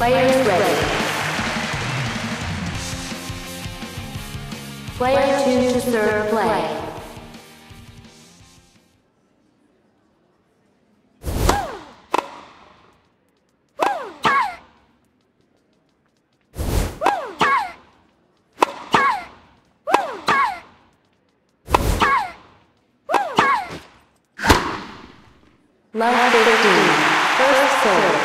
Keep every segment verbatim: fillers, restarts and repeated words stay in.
Players ready. Player two to serve play. Love fifteen. First serve.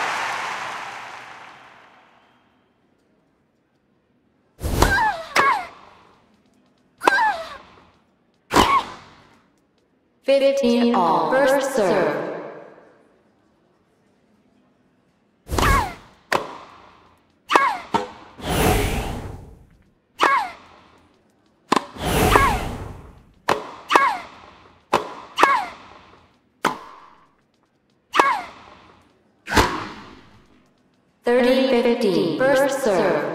Fifteen all. First serve. Thirty fifteen. First serve.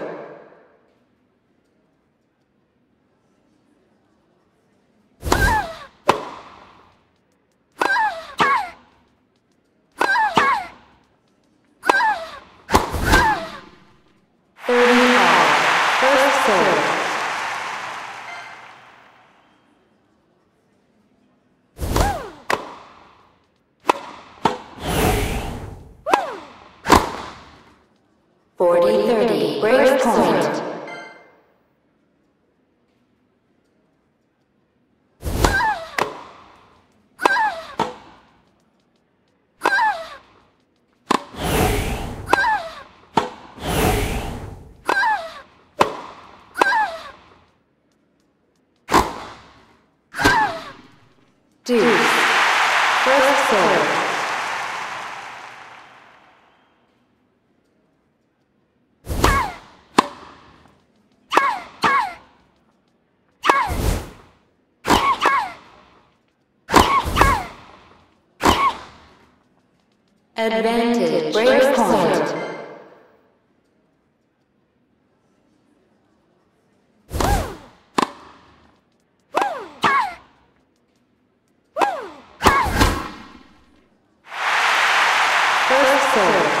Thirty all. First serve. Forty thirty. Break point. Deuce. First serve. Advantage. Break point. First serve.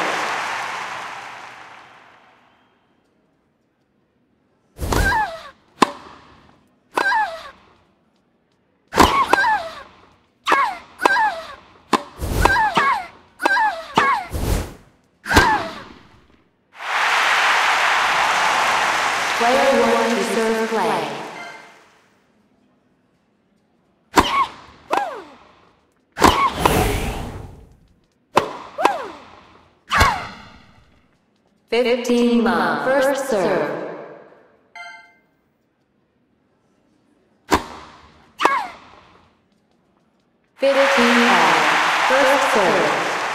Player one to serve play. Fifteen love. First serve. Fifteen all. First serve.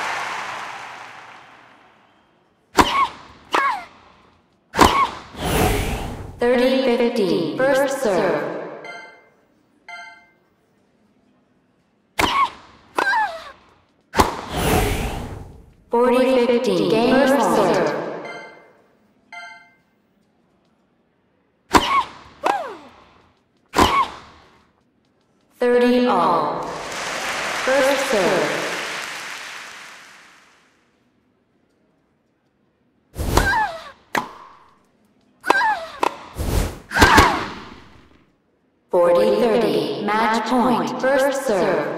Thirty fifteen. First serve. Forty fifteen. Game serve. Thirty all. First serve. Forty thirty. Match point. First serve.